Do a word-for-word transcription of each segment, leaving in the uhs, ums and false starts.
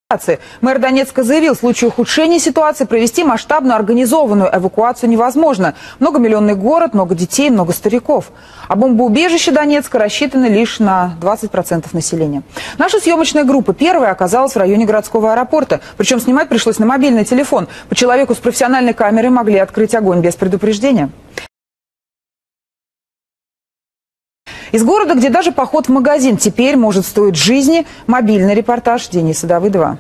Мэр Донецка заявил, в случае ухудшения ситуации провести масштабную организованную эвакуацию невозможно. Многомиллионный город, много детей, много стариков. А бомбоубежище Донецка рассчитано лишь на двадцать процентов населения. Наша съемочная группа первая оказалась в районе городского аэропорта. Причем снимать пришлось на мобильный телефон. По человеку с профессиональной камерой могли открыть огонь без предупреждения. Из города, где даже поход в магазин теперь может стоить жизни, мобильный репортаж Дениса Давыдова.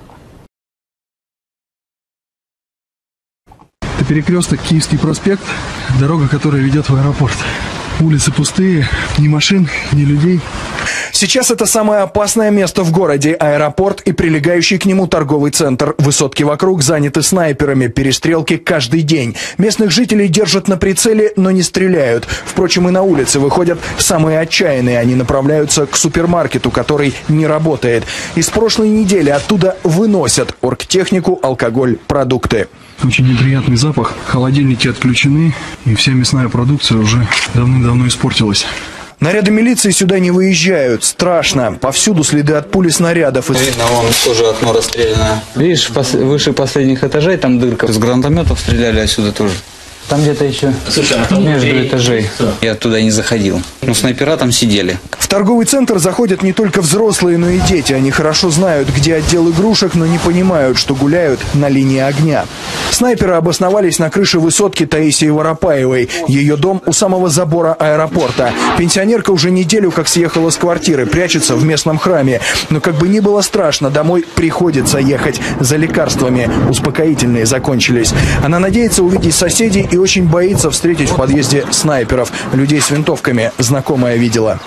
Это перекресток Киевский проспект, дорога, которая ведет в аэропорт. Улицы пустые, ни машин, ни людей. Сейчас это самое опасное место в городе. Аэропорт и прилегающий к нему торговый центр. Высотки вокруг заняты снайперами. Перестрелки каждый день. Местных жителей держат на прицеле, но не стреляют. Впрочем, и на улице выходят самые отчаянные. Они направляются к супермаркету, который не работает. Из прошлой недели оттуда выносят оргтехнику, алкоголь, продукты. Очень неприятный запах. Холодильники отключены, и вся мясная продукция уже давным-давно испортилась. Наряды милиции сюда не выезжают. Страшно. Повсюду следы от пули снарядов. Видно, вон тоже окно расстреляно. Видишь, пос выше последних этажей там дырка. С гранатометов стреляли отсюда тоже. Там где-то еще между этажей. Я туда не заходил. Но снайпера там сидели. В торговый центр заходят не только взрослые, но и дети. Они хорошо знают, где отдел игрушек, но не понимают, что гуляют на линии огня. Снайперы обосновались на крыше высотки Таисии Воропаевой. Ее дом у самого забора аэропорта. Пенсионерка уже неделю как съехала с квартиры, прячется в местном храме. Но как бы ни было страшно, домой приходится ехать за лекарствами. Успокоительные закончились. Она надеется увидеть соседей и очень боится встретить в подъезде снайперов. Людей с винтовками знакомая видела.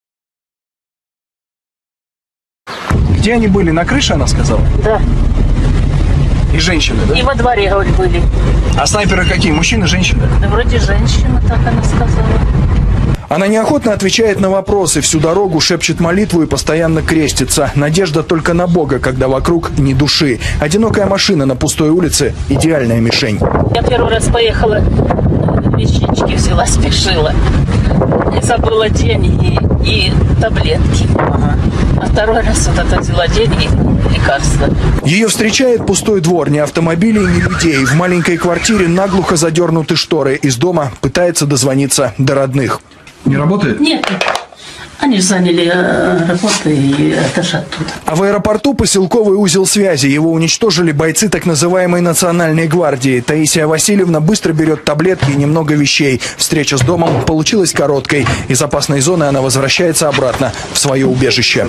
Где они были? На крыше, она сказала? Да. И женщины, да? И во дворе, говорит, были. А снайперы какие? Мужчины, женщины? Да вроде женщина, так она сказала. Она неохотно отвечает на вопросы, всю дорогу шепчет молитву и постоянно крестится. Надежда только на Бога, когда вокруг ни души. Одинокая машина на пустой улице – идеальная мишень. Я первый раз поехала, вещички взяла, спешила. И забыла деньги и таблетки. Ага. А второй раз вот это взяла деньги и лекарства. Ее встречает пустой двор, ни автомобилей, ни людей. В маленькой квартире наглухо задернуты шторы. Из дома пытается дозвониться до родных. Не работает? Нет. Они заняли аэропорт и этаж оттуда. А в аэропорту поселковый узел связи. Его уничтожили бойцы так называемой национальной гвардии. Таисия Васильевна быстро берет таблетки и немного вещей. Встреча с домом получилась короткой. Из опасной зоны она возвращается обратно в свое убежище.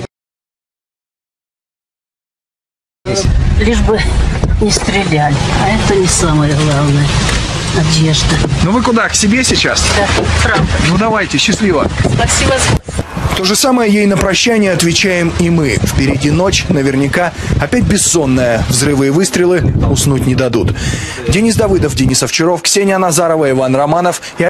Лишь бы не стреляли. А это не самое главное. Надежда. Ну вы куда? К себе сейчас? Да, правда. Ну давайте, счастливо. Спасибо. То же самое ей на прощание отвечаем и мы. Впереди ночь, наверняка, опять бессонная. Взрывы и выстрелы уснуть не дадут. Денис Давыдов, Денис Овчаров, Ксения Назарова, Иван Романов и